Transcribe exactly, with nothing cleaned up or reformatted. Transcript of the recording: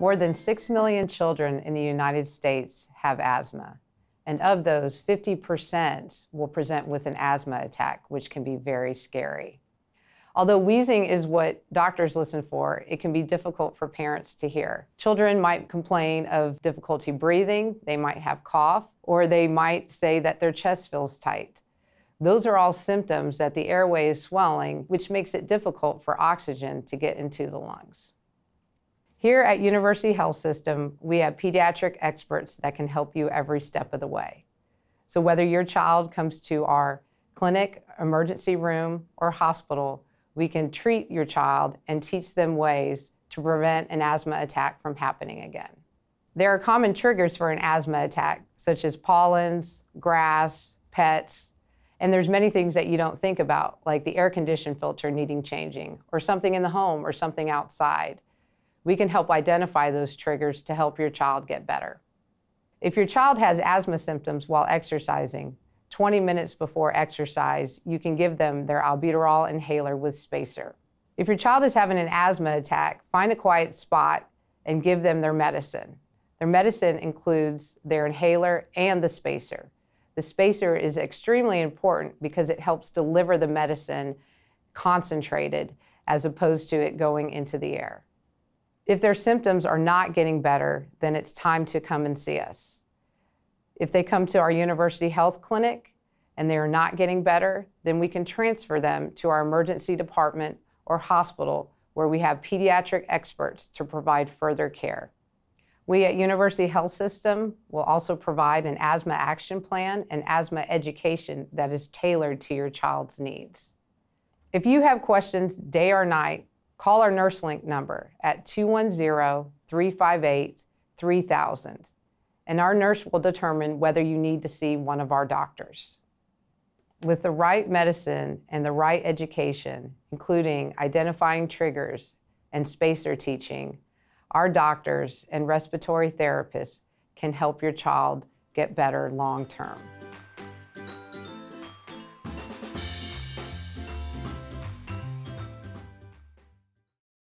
More than six million children in the United States have asthma, and of those, fifty percent will present with an asthma attack, which can be very scary. Although wheezing is what doctors listen for, it can be difficult for parents to hear. Children might complain of difficulty breathing, they might have cough, or they might say that their chest feels tight. Those are all symptoms that the airway is swelling, which makes it difficult for oxygen to get into the lungs. Here at University Health System, we have pediatric experts that can help you every step of the way. So whether your child comes to our clinic, emergency room, or hospital, we can treat your child and teach them ways to prevent an asthma attack from happening again. There are common triggers for an asthma attack, such as pollens, grass, pets, and there's many things that you don't think about, like the air condition filter needing changing, or something in the home, or something outside. We can help identify those triggers to help your child get better. If your child has asthma symptoms while exercising, twenty minutes before exercise, you can give them their albuterol inhaler with spacer. If your child is having an asthma attack, find a quiet spot and give them their medicine. Their medicine includes their inhaler and the spacer. The spacer is extremely important because it helps deliver the medicine concentrated as opposed to it going into the air. If their symptoms are not getting better, then it's time to come and see us. If they come to our University Health Clinic and they are not getting better, then we can transfer them to our emergency department or hospital where we have pediatric experts to provide further care. We at University Health System will also provide an asthma action plan and asthma education that is tailored to your child's needs. If you have questions day or night, call our NurseLink number at two one zero, three five eight, three thousand, and our nurse will determine whether you need to see one of our doctors. With the right medicine and the right education, including identifying triggers and spacer teaching, our doctors and respiratory therapists can help your child get better long term.